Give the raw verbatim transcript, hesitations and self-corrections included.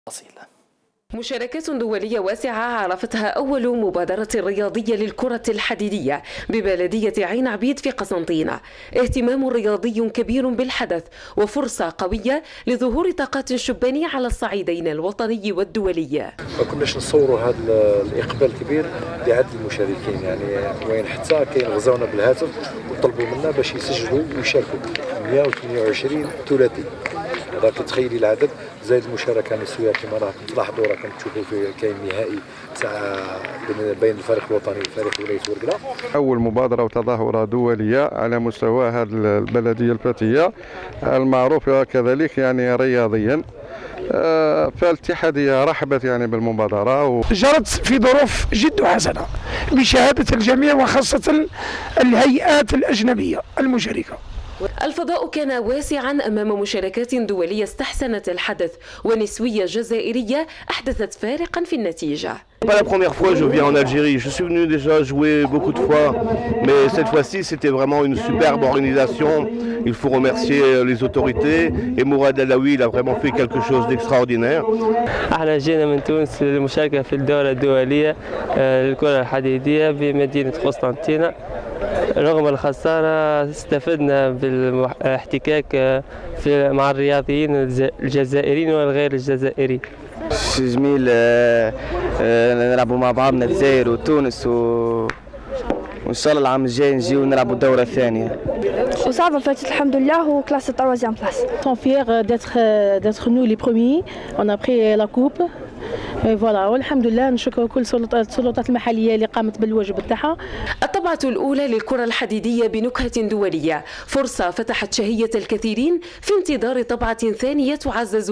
أصيلة. مشاركات دولية واسعة عرفتها أول مبادرة رياضية للكرة الحديدية ببلدية عين عبيد في قسنطينة. اهتمام رياضي كبير بالحدث وفرصة قوية لظهور طاقات شبانية على الصعيدين الوطني والدولي. ما كناش نصوروا هذا الإقبال الكبير بعدد المشاركين، يعني وين حتى كاين غزاونا بالهاتف وطلبوا منا باش يسجلوا ويشاركوا مئة وثمانية وعشرين ثلاثي. هذا كتخيلي العدد زائد المشاركه النسويه كما راكم تلاحظوا راكم تشوفوا في كاين نهائي تاع بين الفريق الوطني وفريق ولايه ورقله. اول مبادره وتظاهره دوليه على مستوى هذه البلديه الفتيه المعروفه كذلك يعني رياضيا. فالاتحاديه رحبت يعني بالمبادره و... جرت في ظروف جد حسنه بشهاده الجميع وخاصه الهيئات الاجنبيه المشاركه. الفضاء كان واسعا أمام مشاركات دولية استحسنت الحدث ونسوية جزائرية أحدثت فارقا في النتيجة. Pas la première fois je viens en Algérie, je suis venu déjà jouer beaucoup de fois, mais cette fois-ci c'était vraiment une superbe organisation. Il faut remercier les autorités et Mourad Alaoui il a vraiment fait quelque chose d'extraordinaire. احنا جينا من تونس للمشاركة في الدورة الدولية للكرة الحديدية بمدينة قسنطينة. رغم الخسارة استفدنا بالاحتكاك في مع الرياضيين الجزائريين والغير الجزائريين. جميل نلعبوا مع بعضنا الجزائر وتونس و... وإن شاء الله العام الجاي نجيو نلعبوا الدورة الثانية. وصعبة فاتت الحمد لله وكلاس التروازيام بلاس. On est fiers d'être d'être nous les premiers. On a pris la coupe. فوالا والحمد لله نشكر كل السلطات المحليه اللي قامت بالواجب تاعها. الطبعة الأولى للكرة الحديدية بنكهة دولية، فرصة فتحت شهية الكثيرين في انتظار طبعة ثانية تعزز